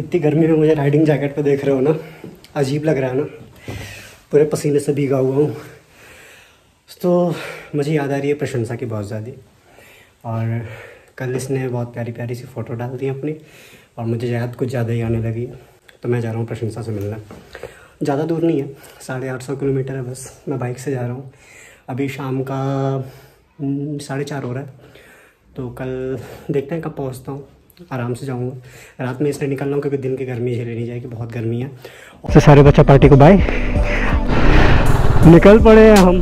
इतनी गर्मी में मुझे राइडिंग जैकेट पे देख रहे हो ना, अजीब लग रहा है ना, पूरे पसीने से भीगा हुआ हूँ। तो मुझे याद आ रही है प्रशंसा की बहुत ज़्यादा, और कल इसने बहुत प्यारी प्यारी सी फ़ोटो डाल दी अपनी, और मुझे याद कुछ ज़्यादा ही आने लगी। तो मैं जा रहा हूँ प्रशंसा से मिलना। ज़्यादा दूर नहीं है, 850 किलोमीटर है बस। मैं बाइक से जा रहा हूँ। अभी शाम का 4:30 हो रहा है, तो कल देखते हैं कब पहुँचता हूँ। आराम से जाऊँगा, रात में इसलिए निकल रहा हूँ क्योंकि दिन की गर्मी झेली नहीं जाएगी, बहुत गर्मी है। तो सारे बच्चा पार्टी को बाय, निकल पड़े हैं हम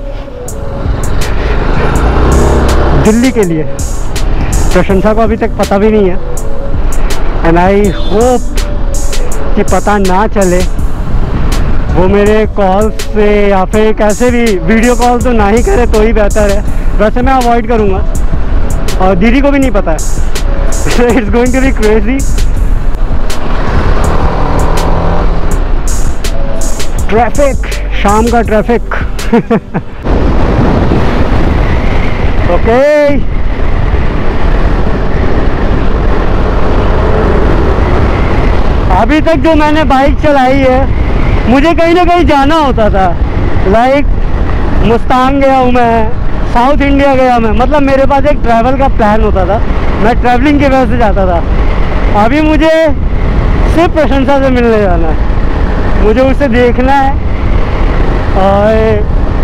दिल्ली के लिए। प्रशंसा को अभी तक पता भी नहीं है, एंड आई होप कि पता ना चले। वो मेरे कॉल से या फिर कैसे भी वीडियो कॉल तो ना ही करे तो ही बेहतर है। वैसे मैं अवॉइड करूँगा, और दीदी को भी नहीं पता है। It's going to be crazy. Traffic, शाम का ट्रैफिक। ओके, अभी तक जो मैंने बाइक चलाई है, मुझे कहीं ना कहीं जाना होता था। लाइक मुस्तांग गया हूँ मैं, साउथ इंडिया गया मैं, मतलब मेरे पास एक ट्रैवल का प्लान होता था, मैं ट्रैवलिंग की वजह से जाता था। अभी मुझे सिर्फ प्रशंसा से मिलने जाना है, मुझे उसे देखना है, और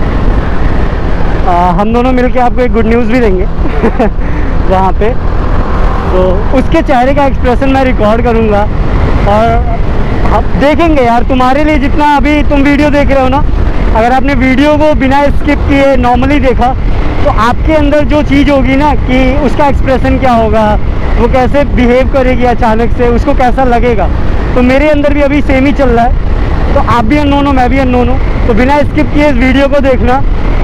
हम दोनों मिलके आपको एक गुड न्यूज़ भी देंगे वहाँ पे। तो उसके चेहरे का एक्सप्रेशन मैं रिकॉर्ड करूँगा, और आप देखेंगे यार, तुम्हारे लिए जितना अभी तुम वीडियो देख रहे हो ना, अगर आपने वीडियो को बिना स्किप किए नॉर्मली देखा, तो आपके अंदर जो चीज़ होगी ना कि उसका एक्सप्रेशन क्या होगा, वो कैसे बिहेव करेगी अचानक से, उसको कैसा लगेगा, तो मेरे अंदर भी अभी सेम ही चल रहा है। तो आप भी अननोन हो, मैं भी अननोन हूँ, तो बिना स्किप किए इस वीडियो को देखना।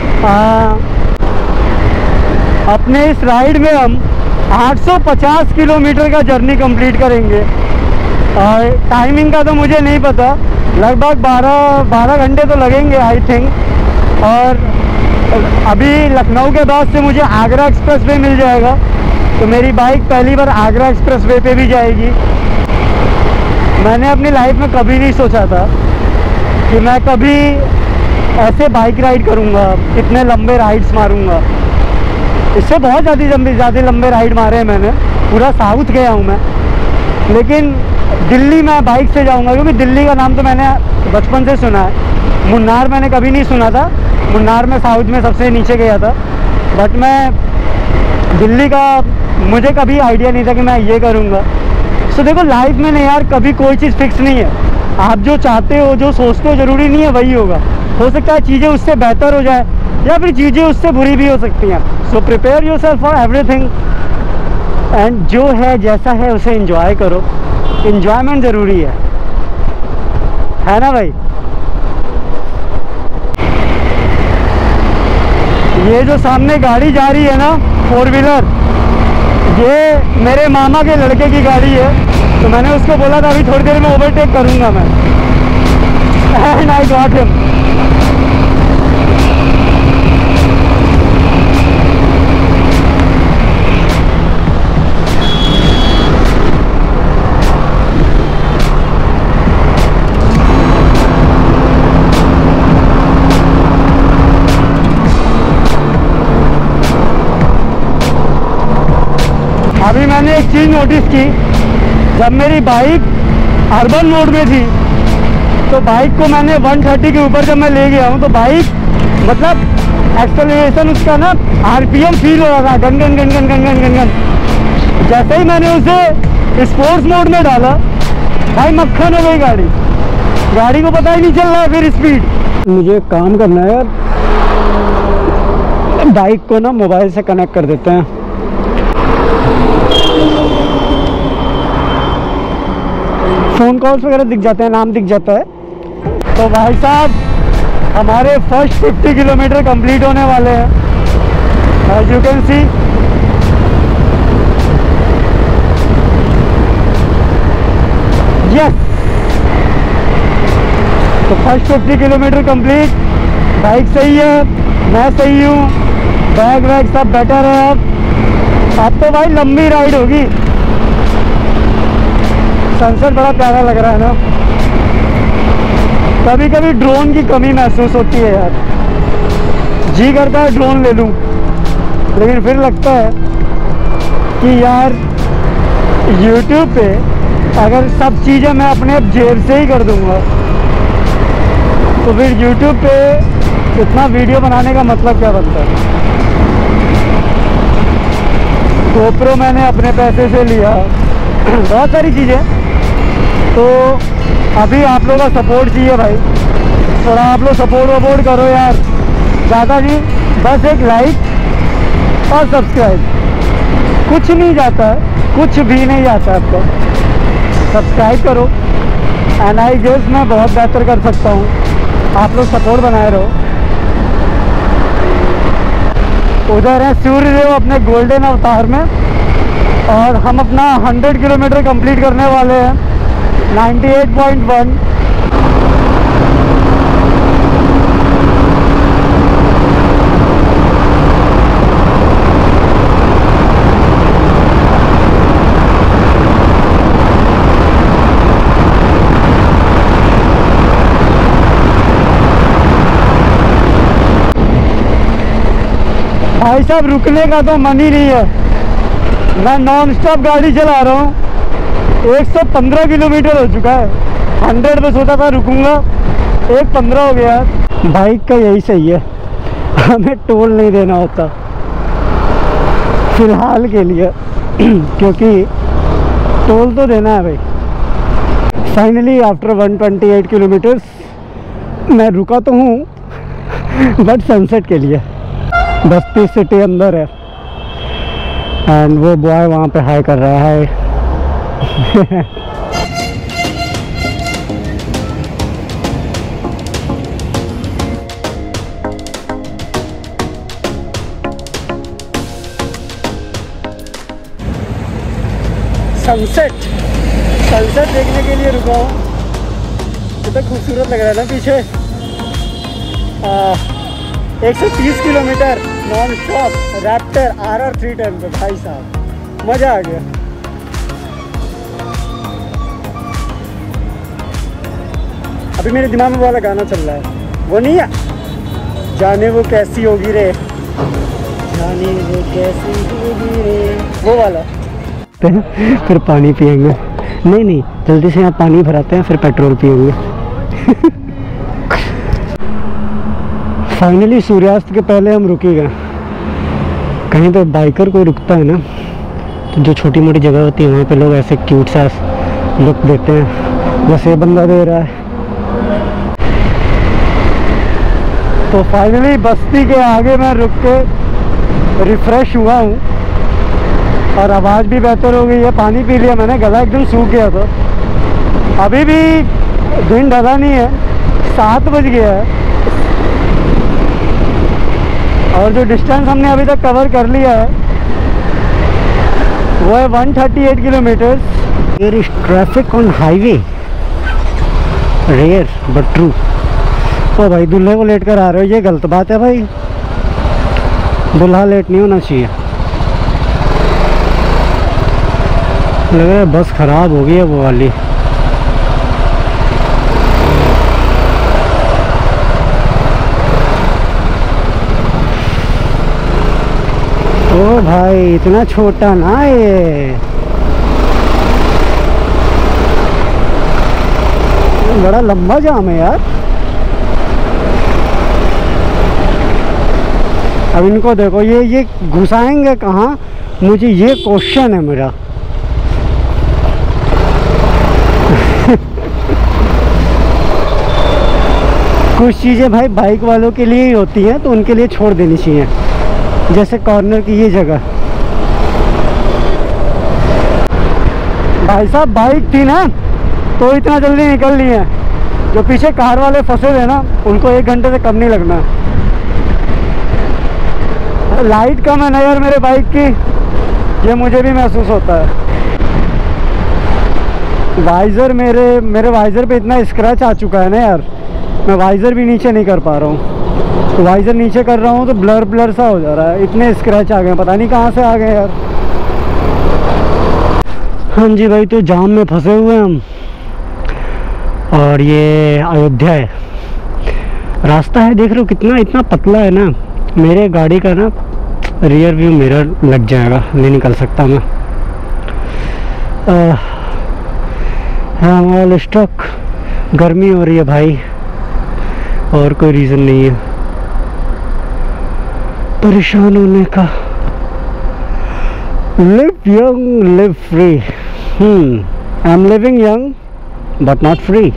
अपने इस राइड में हम 850 किलोमीटर का जर्नी कंप्लीट करेंगे, और टाइमिंग का तो मुझे नहीं पता, लगभग 12 घंटे तो लगेंगे आई थिंक। और अभी लखनऊ के बाद से मुझे आगरा एक्सप्रेस वे मिल जाएगा, तो मेरी बाइक पहली बार आगरा एक्सप्रेस वे पे भी जाएगी। मैंने अपनी लाइफ में कभी नहीं सोचा था कि मैं कभी ऐसे बाइक राइड करूँगा, इतने लंबे राइड्स मारूँगा। इससे बहुत ज़्यादा लंबे राइड मारे हैं मैंने, पूरा साउथ गया हूँ मैं, लेकिन दिल्ली मैं बाइक से जाऊंगा, क्योंकि दिल्ली का नाम तो मैंने बचपन से सुना है। मुन्नार मैंने कभी नहीं सुना था, मुन्नार में साउथ में सबसे नीचे गया था, बट मैं दिल्ली का मुझे कभी आइडिया नहीं था कि मैं ये करूँगा। सो देखो, लाइफ में नहीं यार, कभी कोई चीज़ फिक्स नहीं है। आप जो चाहते हो, जो सोचते हो, ज़रूरी नहीं है वही होगा। हो सकता है चीज़ें उससे बेहतर हो जाए, या फिर चीज़ें उससे बुरी भी हो सकती हैं। So prepare yourself for everything, and जो है जैसा है उसे एंजॉय करो। एंजॉयमेंट ज़रूरी है ना भाई। ये जो सामने गाड़ी जा रही है ना, 4 व्हीलर, ये मेरे मामा के लड़के की गाड़ी है, तो मैंने उसको बोला था अभी थोड़ी देर में ओवरटेक करूँगा मैं, एंड आई गॉट हिम। अभी मैंने एक चीज़ नोटिस की, जब मेरी बाइक अर्बन मोड में थी, तो बाइक को मैंने 130 के ऊपर जब मैं ले गया हूँ, तो बाइक मतलब एक्सेलरेशन उसका ना आरपीएम फील हो रहा था, gun gun gun gun gun gun gun gun. जैसे ही मैंने उसे स्पोर्ट्स मोड में डाला, भाई मक्खन हो गई गाड़ी को पता ही नहीं चल रहा है फिर स्पीड। मुझे काम करना है यार, बाइक को ना मोबाइल से कनेक्ट कर देते हैं। फ़ोन कॉल्स वगैरह दिख जाते हैं, नाम दिख जाता है। तो भाई साहब, हमारे फर्स्ट 50 किलोमीटर कंप्लीट होने वाले हैं, as you can see. Yes, तो फर्स्ट 50 किलोमीटर कंप्लीट। बाइक सही है, मैं सही हूँ, बैग वैग सब बेटर है। अब तो भाई लंबी राइड होगी। सनसेट बड़ा प्यारा लग रहा है ना। कभी कभी ड्रोन की कमी महसूस होती है यार, जी करता है ड्रोन ले लूं, लेकिन फिर लगता है कि यार YouTube पे अगर सब चीज़ें मैं अपने जेब से ही कर दूंगा तो फिर YouTube पे इतना वीडियो बनाने का मतलब क्या बनता है। GoPro मैंने अपने पैसे से लिया, बहुत सारी चीज़ें। तो अभी आप लोगों का सपोर्ट चाहिए भाई, थोड़ा आप लोग सपोर्ट करो यार, ज़्यादा नहीं, बस एक लाइक और सब्सक्राइब, कुछ नहीं जाता है, कुछ भी नहीं जाता है आपको। सब्सक्राइब करो एंड आई गेस मैं बहुत बेहतर कर सकता हूँ, आप लोग सपोर्ट बनाए रहो। उधर है सूर्यदेव अपने गोल्डन अवतार में, और हम अपना 100 किलोमीटर कंप्लीट करने वाले हैं 98.1। भाई साहब रुकने का तो मन ही नहीं है, मैं नॉन स्टॉप गाड़ी चला रहा हूँ। 115 किलोमीटर हो चुका है, 100 पे सोचा था रुकूंगा, 115 हो गया। बाइक का यही सही है, हमें टोल नहीं देना होता फिलहाल के लिए क्योंकि टोल तो देना है भाई। फाइनली आफ्टर 128 किलोमीटर्स मैं रुका तो हूँ बट सनसेट के लिए। बस्ती सिटी अंदर है एंड वो बॉय वहाँ पे हाई कर रहा है सनसेट देखने के लिए रुका हूँ। कितना खूबसूरत लग रहा है ना पीछे। 130 kilometre non stop Raptor RR 310 पे, भाई साहब मज़ा आ गया। अभी मेरे दिमाग में वाला गाना चल रहा है, वो नहीं है, जाने वो कैसी होगी रे, जाने वो कैसी होगी रे, वो वाला। फिर पानी पियेंगे, नहीं जल्दी से यहाँ पानी भराते हैं, फिर पेट्रोल पियेंगे। फाइनली सूर्यास्त के पहले हम रुके गए। कहीं पे बाइकर कोई रुकता है ना, तो जो छोटी मोटी जगह होती है वहाँ पे लोग ऐसे क्यूट सा लुक देते हैं, जैसे बंदा दे रहा है। तो फाइनली बस्ती के आगे मैं रुक के रिफ़्रेश हुआ हूँ और आवाज़ भी बेहतर हो गई है। पानी पी लिया मैंने, गला एकदम सूख गया था। अभी भी दिन ढला नहीं है, 7 बज गया है और जो डिस्टेंस हमने अभी तक कवर कर लिया है वो है 138 kilometres. There is traffic on highway, rare but true. ओ भाई दूल्हे को लेट कर आ रहे हो, ये गलत बात है भाई, दूल्हा लेट नहीं होना चाहिए। लग रहा है बस ख़राब हो गई है वो वाली। ओ भाई इतना छोटा ना ये, बड़ा लंबा जाम है यार। अब इनको देखो, ये घुसाएंगे कहाँ, मुझे ये क्वेश्चन है मेरा। कुछ चीज़ें भाई बाइक वालों के लिए ही होती हैं, तो उनके लिए छोड़ देनी चाहिए, जैसे कॉर्नर की ये जगह। भाई साहब बाइक थी ना तो इतना जल्दी निकल ली है, जो पीछे कार वाले फंसे हुए ना उनको 1 घंटे से कम नहीं लगना। लाइट कम है ना यार मेरे बाइक की, ये मुझे भी महसूस होता है। वाइज़र मेरे वाइज़र पे इतना स्क्रैच आ चुका है ना यार, मैं वाइज़र भी नीचे नहीं कर पा रहा हूँ। तो वाइज़र नीचे कर रहा हूँ तो ब्लर सा हो जा रहा है, इतने स्क्रैच आ गए, पता नहीं कहाँ से आ गए यार। हाँ जी भाई, तो जाम में फंसे हुए हैं हम, और ये अयोध्या है। रास्ता है देख रहे हो कितना, इतना पतला है ना, मेरे गाड़ी का ना रियर व्यू मिरर लग जाएगा, नहीं निकल सकता मैं। हाँ, ऑल स्टॉक। गर्मी हो रही है भाई, और कोई रीज़न नहीं है परेशान होने का। Live young live free. I am living young but not free.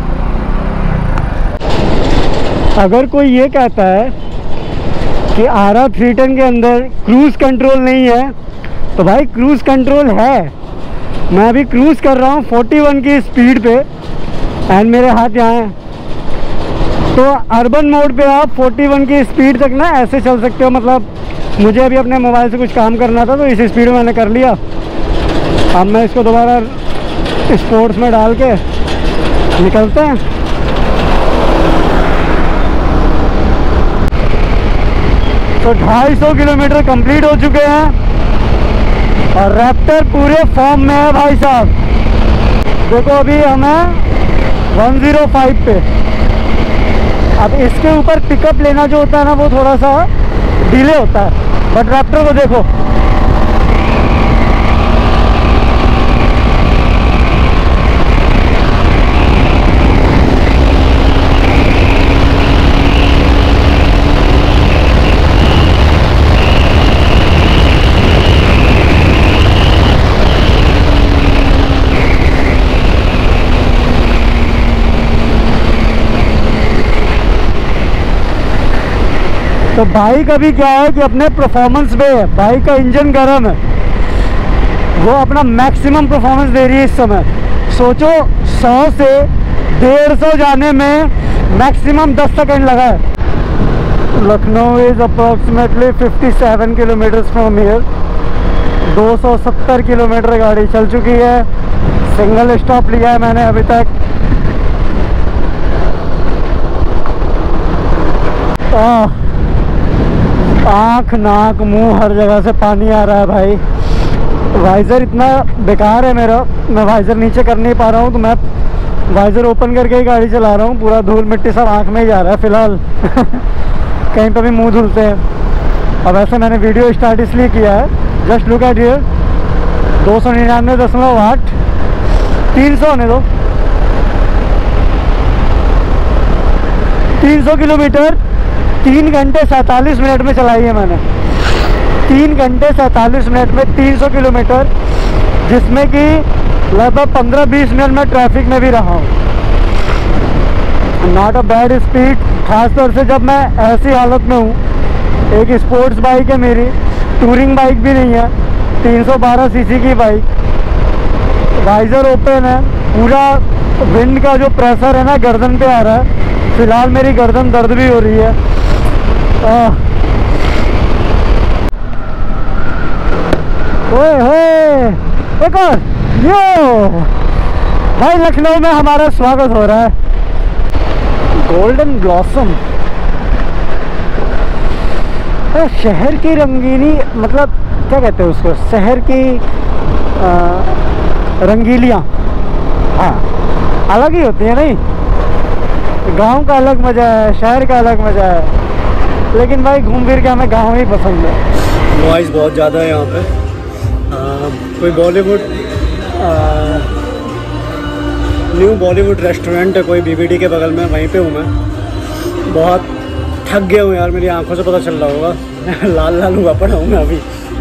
अगर कोई ये कहता है कि आरा 310 के अंदर क्रूज़ कंट्रोल नहीं है, तो भाई क्रूज़ कंट्रोल है। मैं अभी क्रूज़ कर रहा हूँ 41 की स्पीड पे, एंड मेरे हाथ यहाँ हैं। तो अर्बन मोड पे आप 41 की स्पीड तक ना ऐसे चल सकते हो। मतलब मुझे अभी अपने मोबाइल से कुछ काम करना था, तो इस स्पीड में मैंने कर लिया। अब मैं इसको दोबारा स्पोर्ट्स में डाल के निकलते हैं। तो 250 किलोमीटर कंप्लीट हो चुके हैं, और रैप्टर पूरे फॉर्म में है भाई साहब। देखो अभी हमें 105 पे। अब इसके ऊपर पिकअप लेना जो होता है ना, वो थोड़ा सा डिले होता है, बट रैप्टर को देखो। तो बाइक अभी क्या है कि अपने परफॉर्मेंस पे है, बाइक का इंजन गर्म है, वो अपना मैक्सिमम परफॉर्मेंस दे रही है इस समय। सोचो 100 से 150 जाने में मैक्सिमम 10 सेकंड लगा है। Lucknow is approximately 57 kilometre from here. 270 kilometre गाड़ी चल चुकी है। सिंगल स्टॉप लिया है मैंने अभी तक। आँख नाक मुंह हर जगह से पानी आ रहा है भाई। वाइज़र इतना बेकार है मेरा, मैं वाइज़र नीचे कर नहीं पा रहा हूँ, तो मैं वाइज़र ओपन करके ही गाड़ी चला रहा हूँ। पूरा धूल मिट्टी सब आँख में ही जा रहा है फ़िलहाल। कहीं पर भी मुंह धुलते हैं। अब ऐसे मैंने वीडियो स्टार्ट इसलिए किया है, जस्ट लुक एट हियर। 299.8, 300 होने दो। 300 किलोमीटर 3 घंटे 47 मिनट में चलाई है मैंने। 3 घंटे 47 मिनट में 300 किलोमीटर, जिसमें कि लगभग 15-20 मिनट में ट्रैफिक में भी रहा हूँ। नॉट अ बैड स्पीड, खासतौर से जब मैं ऐसी हालत में हूँ। एक स्पोर्ट्स बाइक है मेरी, टूरिंग बाइक भी नहीं है, 312 सीसी की बाइक। वाइज़र ओपन है, पूरा विंड का जो प्रेशर है ना गर्दन पे आ रहा है। फ़िलहाल मेरी गर्दन दर्द भी हो रही है। ओए होए, एक और यो भाई, लखनऊ में हमारा स्वागत हो रहा है। गोल्डन ब्लॉसम, शहर की रंगीनी, मतलब क्या कहते हैं उसको, शहर की रंगीलियाँ, हाँ अलग ही होती है। नहीं, गांव का अलग मज़ा है, शहर का अलग मज़ा है, लेकिन भाई घूम फिर के हमें गांव ही पसंद है। नॉइज़ बहुत ज़्यादा है यहाँ पे। कोई बॉलीवुड न्यू बॉलीवुड रेस्टोरेंट है कोई बीबीडी के बगल में, वहीं पे हूँ मैं। बहुत थक गया हूँ यार, मेरी आंखों से पता चल रहा होगा। लाल लाल हुआ पड़ा हूँ मैं अभी।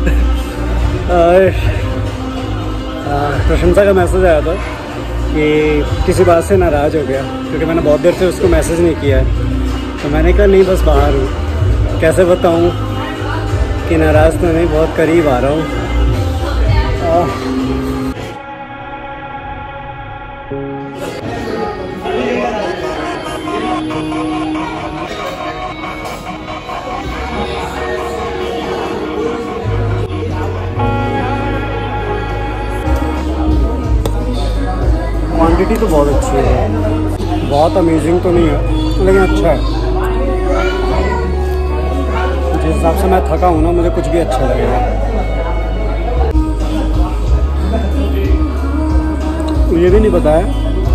प्रशंसा का मैसेज आया था कि किसी बात से नाराज़ हो गया, क्योंकि मैंने बहुत देर से उसको मैसेज नहीं किया है। तो मैंने कहा नहीं, बस बाहर हूँ, कैसे बताऊँ कि नाराज़ तो नहीं, बहुत करीब आ रहा हूँ। क्वांटिटी तो बहुत अच्छी है, बहुत अमेजिंग तो नहीं है, लेकिन अच्छा है। जिस हिसाब से मैं थका हूँ ना, मुझे कुछ भी अच्छा लगेगा। ये भी नहीं पता है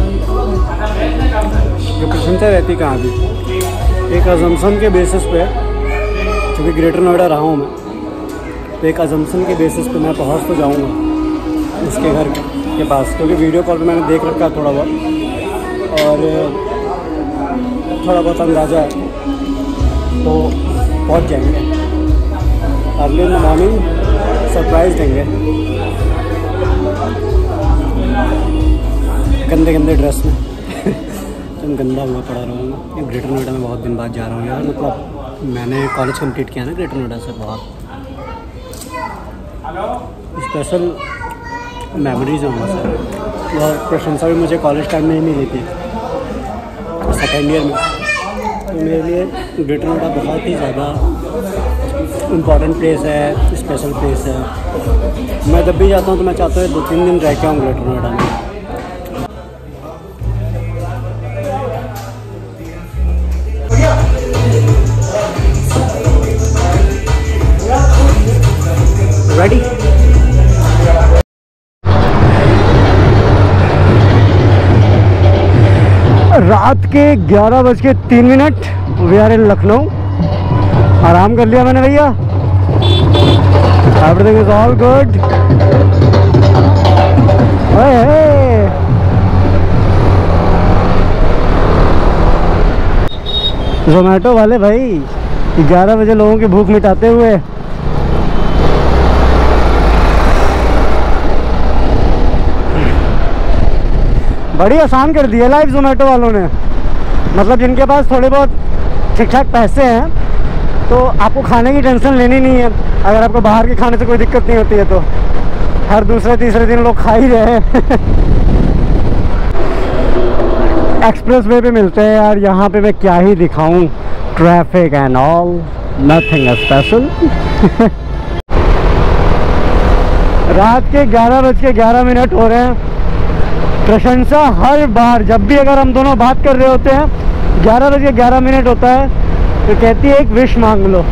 कि प्रशंसा रहती कहाँ भी। एक अजम्पशन के बेसिस पे, क्योंकि ग्रेटर नोएडा रहा हूँ मैं, तो एक अजम्पशन के बेसिस पे मैं पहुँच तो जाऊँगा उसके घर के पास, क्योंकि वीडियो कॉल पे मैंने देख रखा थोड़ा बहुत और थोड़ा बहुत अंदाज़ा है, तो पहुँच जाएंगे। Early in the morning surprise देंगे गंदे गंदे ड्रेस में। तुम गंदा हुआ पड़ा रहूँगा। ये ग्रेटर नोएडा में बहुत दिन बाद जा रहा हूँ यार, मतलब मैंने कॉलेज कंप्लीट किया ना ग्रेटर नोएडा से, बहुत स्पेशल मेमोरीज हैं वहाँ से। और प्रशंसा भी मुझे कॉलेज टाइम में ही मिली थी, सेकेंड ईयर में। तो मेरे लिए ग्रेटर नोएडा बहुत ही ज़्यादा इम्पॉर्टेंट प्लेस है, स्पेशल प्लेस है। मैं जब भी जाता हूँ तो मैं चाहता हूँ 2-3 दिन रह के आऊँ ग्रेटर नोएडा में। रेडी? रात के 11:03 वी आर इन लखनऊ। आराम कर लिया मैंने भैया, everything is all good. Zomato वाले भाई 11 बजे लोगों की भूख मिटाते हुए बड़ी आसान कर दी है लाइफ जोमेटो वालों ने। मतलब जिनके पास थोड़े बहुत ठीक ठाक पैसे हैं तो आपको खाने की टेंशन लेनी नहीं है। अगर आपको बाहर के खाने से कोई दिक्कत नहीं होती है तो हर दूसरे तीसरे दिन लोग खा ही रहे हैं। एक्सप्रेस वे पे मिलते हैं यार। यहाँ पे मैं क्या ही दिखाऊं, traffic and all, nothing special. रात के 11:11 हो रहे हैं। प्रशंसा हर बार जब भी अगर हम दोनों बात कर रहे होते हैं 11:11 होता है तो कहती है एक विश मांग लो,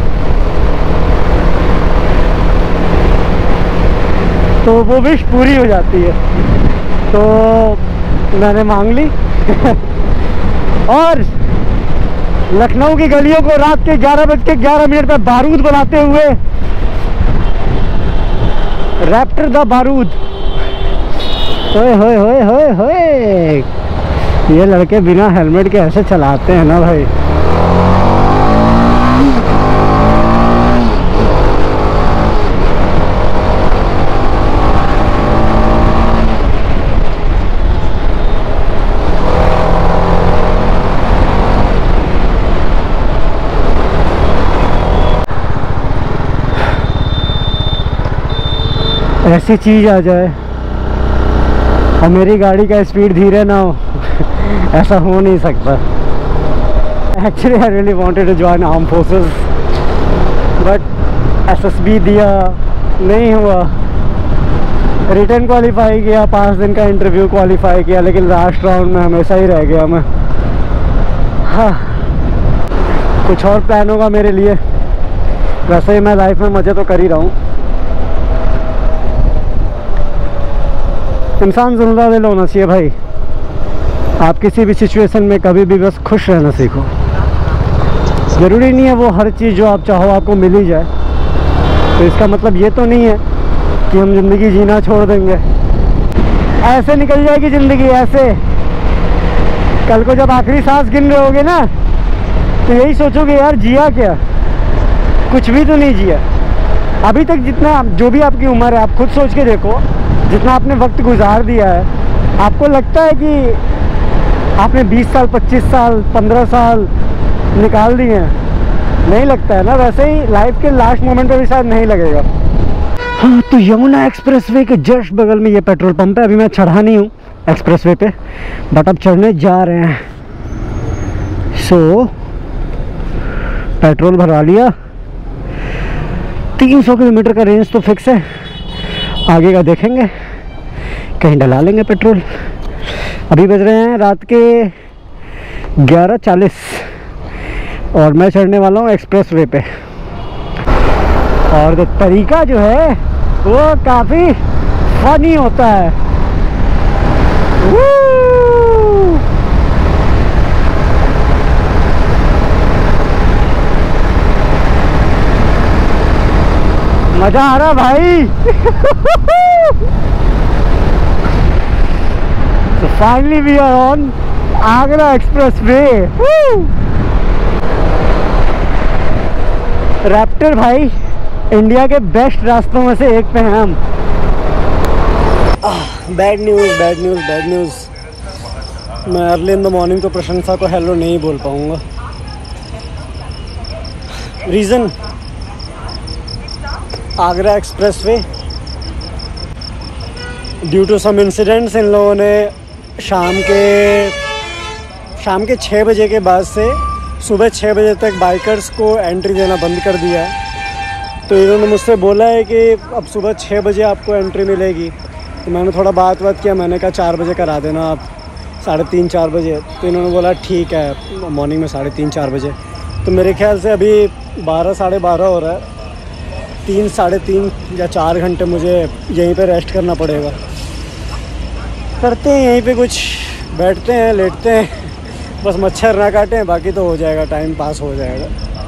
तो वो विश पूरी हो जाती है। तो मैंने मांग ली। और लखनऊ की गलियों को रात के 11:11 पर बारूद बनाते हुए, रैप्टर द बारूद। होए होए होए होए होए, ये लड़के बिना हेलमेट के ऐसे चलाते हैं ना भाई। ऐसी चीज आ जाए और मेरी गाड़ी का स्पीड धीरे ना हो, ऐसा हो नहीं सकता। Actually I really wanted to join arm forces but SSB दिया, नहीं हुआ। रिटर्न क्वालिफाई किया, 5 दिन का इंटरव्यू क्वालिफाई किया, लेकिन लास्ट राउंड में हमेशा ही रह गया मैं। हाँ, कुछ और प्लान होगा मेरे लिए। वैसे ही मैं लाइफ में मज़े तो कर ही रहा हूँ। इंसान जिंदा दिल होना चाहिए भाई। आप किसी भी सिचुएशन में कभी भी बस खुश रहना सीखो। ज़रूरी नहीं है वो हर चीज़ जो आप चाहो आपको मिल ही जाए। तो इसका मतलब ये तो नहीं है कि हम ज़िंदगी जीना छोड़ देंगे। ऐसे निकल जाएगी ज़िंदगी, ऐसे। कल को जब आखिरी सांस गिन रहे होगे ना तो यही सोचोगे यार जिया क्या, कुछ भी तो नहीं जिया। अभी तक जितना जो भी आपकी उम्र है आप खुद सोच के देखो, जितना आपने वक्त गुजार दिया है, आपको लगता है कि आपने 20 साल 25 साल 15 साल निकाल दिए हैं? नहीं लगता है ना। वैसे ही लाइफ के लास्ट मोमेंट पे भी शायद नहीं लगेगा। हाँ, तो यमुना एक्सप्रेसवे के जस्ट बगल में ये पेट्रोल पंप है। अभी मैं चढ़ा नहीं हूँ एक्सप्रेसवे पे, बट अब चढ़ने जा रहे हैं। सो पेट्रोल भरवा लिया। 300 किलोमीटर का रेंज तो फिक्स है, आगे का देखेंगे, कहीं डला लेंगे पेट्रोल। अभी बज रहे हैं रात के 11:40 और मैं चढ़ने वाला हूँ एक्सप्रेस वे पे। और तो तरीका जो है वो काफ़ी फनी होता है। मजा आ रहा भाई। So finally we are on Agra expressway. Raptor भाई, इंडिया के बेस्ट रास्तों में से एक पे हैं हम। Bad news, bad news, bad news. मैं अर्ली इन द मॉर्निंग तो प्रशंसा को हेलो नहीं बोल पाऊँगा। Reason, Agra expressway due to some incidents इन लोगों ने शाम के 6 बजे के बाद से सुबह 6 बजे तक बाइकर्स को एंट्री देना बंद कर दिया है। तो इन्होंने मुझसे बोला है कि अब सुबह 6 बजे आपको एंट्री मिलेगी। तो मैंने थोड़ा बात किया, मैंने कहा 4 बजे करा देना आप, 3:30 4 बजे। तो इन्होंने बोला ठीक है, मॉर्निंग में 3:30 4 बजे। तो मेरे ख्याल से अभी 12 साढ़े 12 हो रहा है। 3 साढ़े 3 या 4 घंटे मुझे यहीं पे रेस्ट करना पड़ेगा। करते हैं यहीं पे कुछ, बैठते हैं, लेटते हैं, बस मच्छर ना काटें, बाकी तो हो जाएगा, टाइम पास हो जाएगा।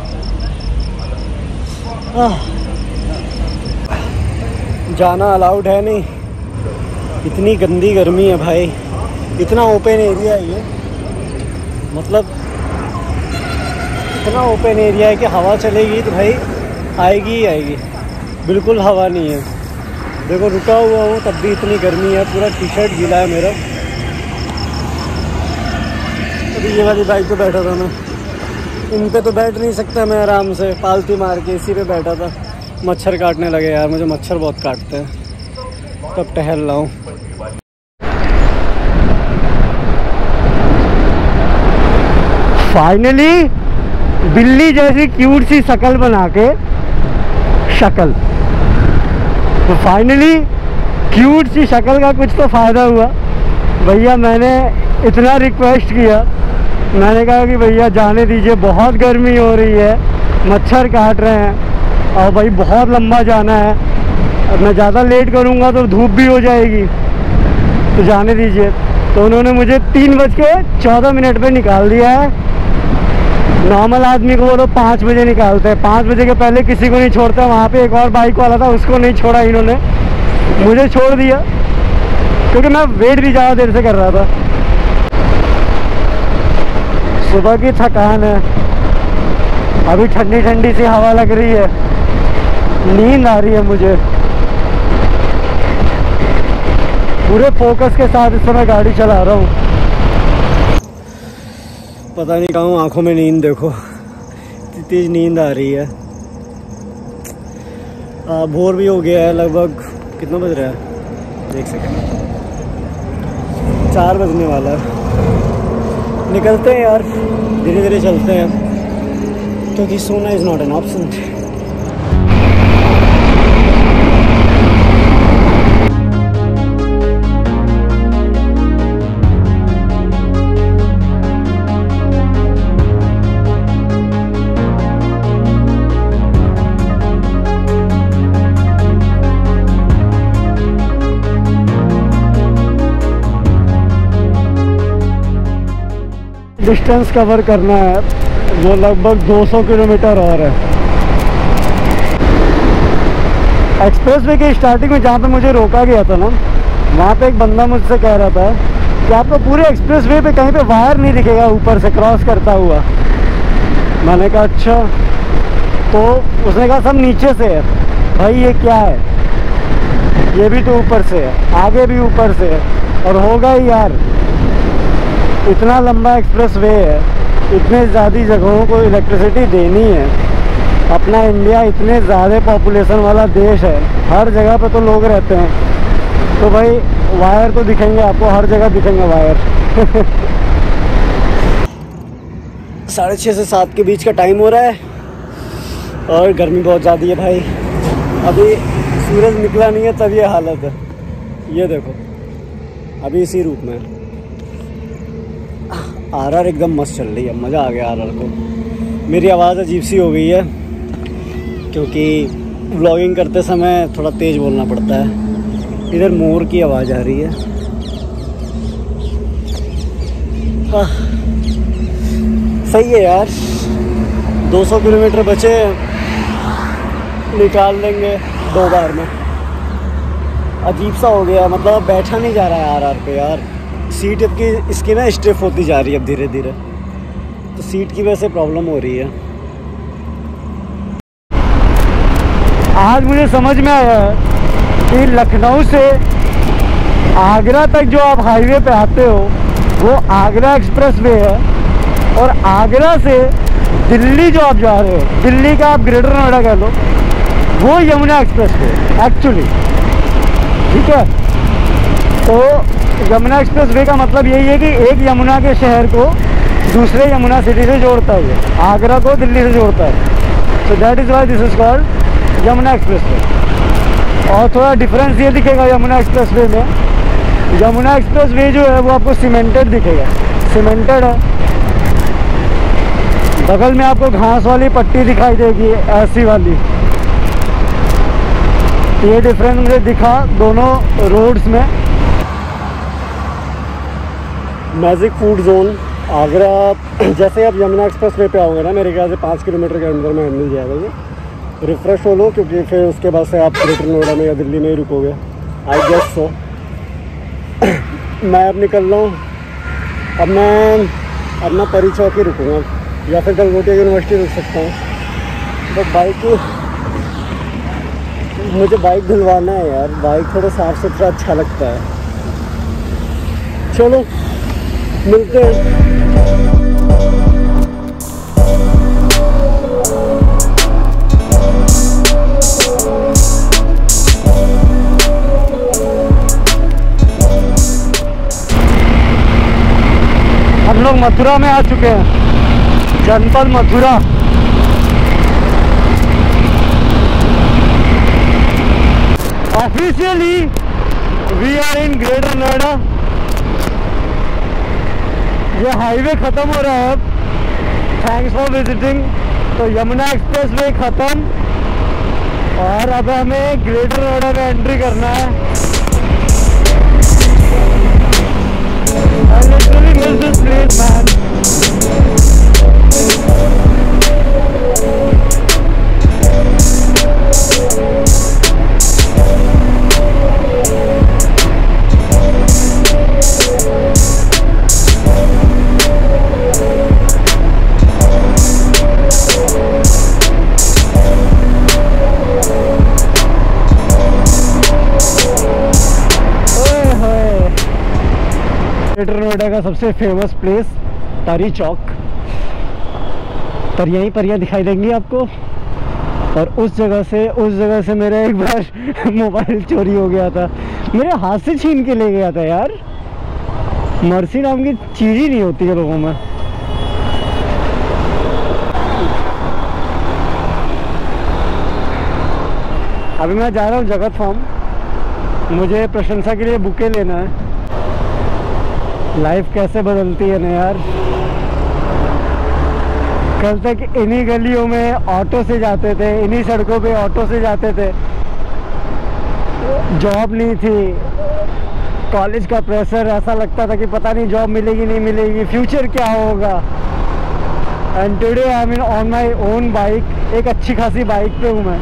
जाना अलाउड है नहीं, इतनी गंदी गर्मी है भाई। इतना ओपन एरिया है ये, मतलब इतना ओपन एरिया है कि हवा चलेगी तो भाई आएगी ही आएगी। बिल्कुल हवा नहीं है। देखो रुका हुआ हूँ तब भी इतनी गर्मी है, पूरा टी शर्ट गीला है मेरा। अभी ये वाली बाइक पे बैठा था मैं, इन पे तो बैठ नहीं सकता मैं आराम से, पालती मार के इसी पे बैठा था। मच्छर काटने लगे यार, मुझे मच्छर बहुत काटते हैं। तब टहल रहा हूँ। फाइनली बिल्ली जैसी क्यूट सी शक्ल बना के, तो फाइनली क्यूट सी शक्ल का कुछ तो फ़ायदा हुआ। भैया मैंने इतना रिक्वेस्ट किया, मैंने कहा कि भैया जाने दीजिए, बहुत गर्मी हो रही है, मच्छर काट रहे हैं और भाई बहुत लंबा जाना है, अब मैं ज़्यादा लेट करूँगा तो धूप भी हो जाएगी, तो जाने दीजिए। तो उन्होंने मुझे 3:14 पे निकाल दिया है। नॉर्मल आदमी को वो लोग 5 बजे निकालते हैं, 5 बजे के पहले किसी को नहीं छोड़ता। वहाँ पे एक और बाइक वाला था, उसको नहीं छोड़ा इन्होंने, मुझे छोड़ दिया क्योंकि मैं वेट भी ज़्यादा देर से कर रहा था। सुबह की थकान है, अभी ठंडी ठंडी सी हवा लग रही है, नींद आ रही है मुझे। पूरे फोकस के साथ इस समय गाड़ी चला रहा हूँ। पता नहीं कहाँ आंखों में नींद, देखो तेज नींद आ रही है। भोर भी हो गया है, लगभग कितना बज रहा है, 1 सेकंड, 4 बजने वाला है। निकलते हैं यार, धीरे धीरे चलते हैं क्योंकि सोना is not an option. Distance cover करना है, वो लगभग 200 किलोमीटर और है। एक्सप्रेसवे के स्टार्टिंग में जहाँ पे मुझे रोका गया था ना, वहाँ पे एक बंदा मुझसे कह रहा था कि आपको पूरे एक्सप्रेसवे पे कहीं पे वायर नहीं दिखेगा ऊपर से क्रॉस करता हुआ। मैंने कहा अच्छा, तो उसने कहा सब नीचे से है। भाई ये क्या है, ये भी तो ऊपर से है, आगे भी ऊपर से है, और होगा ही यार, इतना लंबा एक्सप्रेसवे है, इतने ज़्यादा जगहों को इलेक्ट्रिसिटी देनी है। अपना इंडिया इतने ज़्यादा पॉपुलेशन वाला देश है, हर जगह पे तो लोग रहते हैं, तो भाई वायर तो दिखेंगे आपको, हर जगह दिखेंगे वायर। 6:30 से 7 के बीच का टाइम हो रहा है और गर्मी बहुत ज़्यादा है भाई। अभी सूरज निकला नहीं है तब ये हालत है, ये देखो अभी इसी रूप में। आरआर एकदम मस्त चल रही है, मज़ा आ गया आरआर को। मेरी आवाज़ अजीब सी हो गई है क्योंकि व्लॉगिंग करते समय थोड़ा तेज़ बोलना पड़ता है। इधर मोर की आवाज़ आ रही है, सही है यार, 200 किलोमीटर बचे, निकाल लेंगे 2 बार में। अजीब सा हो गया, मतलब बैठा नहीं जा रहा है आर पे यार। सीट की इसकी ना स्टिफ होती जा रही है अब धीरे धीरे, तो सीट की वजह से प्रॉब्लम हो रही है। आज मुझे समझ में आया है कि लखनऊ से आगरा तक जो आप हाईवे पे आते हो वो आगरा एक्सप्रेस वे है, और आगरा से दिल्ली जो आप जा रहे हो, दिल्ली का आप ग्रेटर नोएडा कह लो, वो यमुना एक्सप्रेस वे एक्चुअली, ठीक है। तो यमुना एक्सप्रेस वे का मतलब यही है कि एक यमुना के शहर को दूसरे यमुना सिटी से जोड़ता है, ये आगरा को दिल्ली से जोड़ता है। So that is why this is called Yamuna expressway. और थोड़ा डिफरेंस ये दिखेगा यमुना एक्सप्रेस वे में, यमुना एक्सप्रेस वे जो है वो आपको सीमेंटेड दिखेगा, सीमेंटेड है। बगल में आपको घास वाली पट्टी दिखाई देगी, ऐसी वाली। ये डिफरेंस मुझे दिखा दोनों रोड्स में। मैजिक फूड जोन आगरा, जैसे आप यमुना एक्सप्रेस वे पे आओगे ना, मेरे ख्याल से 5 किलोमीटर के अंदर में मिल जाएगा ये। रिफ़्रेश हो लो, क्योंकि फिर उसके बाद से आप ग्रेटर नोएडा में या दिल्ली में ही रुकोगे, आई गेस सो। मैं अब निकल रहा हूँ, अब मैं अपना परी चौक ही रुकूँगा, या फिर गलगोटिया यूनिवर्सिटी रुक सकता हूँ। तो बाइक, मुझे बाइक धुलवाना है यार, बाइक थोड़ा साफ़ सुथरा अच्छा लगता है। चलो मिलते हैं। हम लोग मथुरा में आ चुके हैं, जनपद Mathura. Officially we are in greater Noida. ये हाईवे ख़त्म हो रहा है अब, थैंक्स फॉर विजिटिंग। तो यमुना एक्सप्रेस वे ख़त्म, और अब हमें ग्रेटर नोएडा में एंट्री करना है। I literally miss this place, man. Greater Noida का सबसे फेमस प्लेस परी चौक, पर यहीं परियाँ दिखाई देंगी आपको। और उस जगह से मेरा एक बार मोबाइल चोरी हो गया था, मेरे हाथ से छीन के ले गया था यार। मर्सी नाम की चीज़ ही नहीं होती है लोगों में। अभी मैं जा रहा हूँ जगत फार्म, मुझे प्रशंसा के लिए बुके लेना है। लाइफ कैसे बदलती है ना यार। कल तक इन्हीं गलियों में ऑटो से जाते थे, इन्हीं सड़कों पे ऑटो से जाते थे, जॉब नहीं थी, कॉलेज का प्रेशर, ऐसा लगता था कि पता नहीं जॉब मिलेगी नहीं मिलेगी, फ्यूचर क्या होगा। And today I mean on my own bike, एक अच्छी खासी बाइक पे हूँ मैं।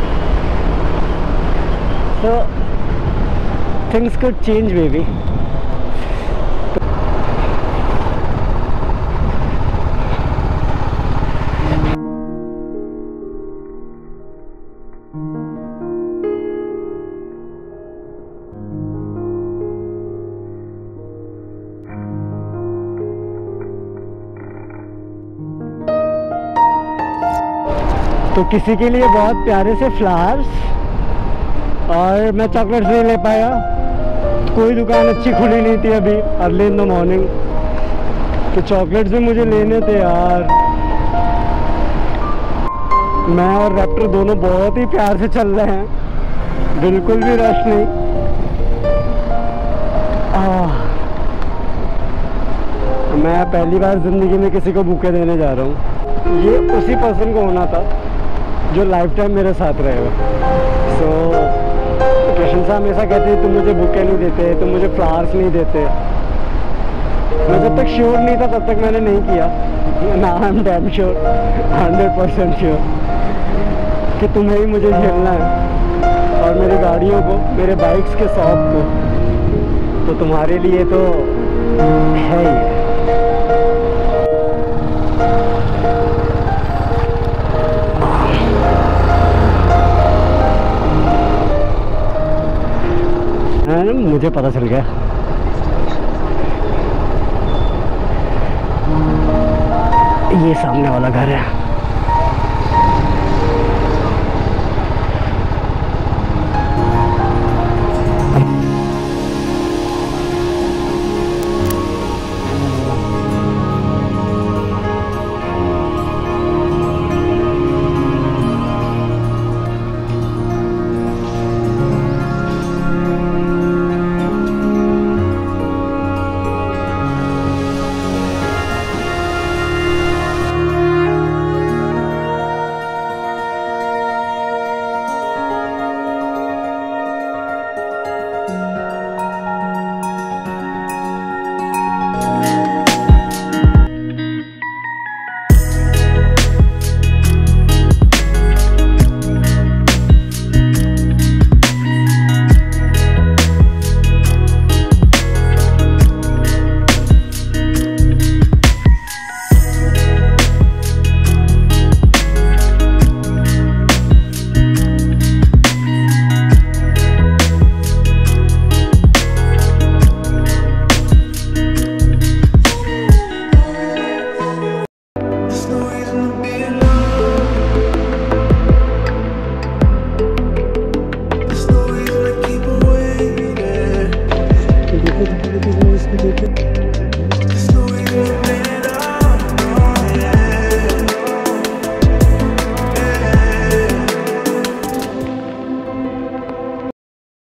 तो थिंग्स कुड चेंज बेबी। तो किसी के लिए बहुत प्यारे से फ्लावर्स, और मैं चॉकलेट्स नहीं ले पाया, कोई दुकान अच्छी खुली नहीं थी अभी अर्ली इन द मॉर्निंग, तो चॉकलेट्स भी मुझे लेने थे यार। मैं और रैप्टर दोनों बहुत ही प्यार से चल रहे हैं, बिल्कुल भी रश नहीं। मैं पहली बार ज़िंदगी में किसी को बुके देने जा रहा हूँ। ये उसी पर्सन को होना था जो लाइफ टाइम मेरे साथ रहेगा। सो प्रशंसा हमेशा कहती है तुम मुझे बुके नहीं देते, तुम मुझे फ्लावर्स नहीं देते, मैं जब तक श्योर नहीं था तब तक मैंने नहीं किया। ना I am damn sure, 100% sure कि तुम्हें ही मुझे झेलना है और मेरी गाड़ियों को, मेरे बाइक्स के शौक को। तो तुम्हारे लिए तो है ही। मुझे पता चल गया। ये सामने वाला घर है।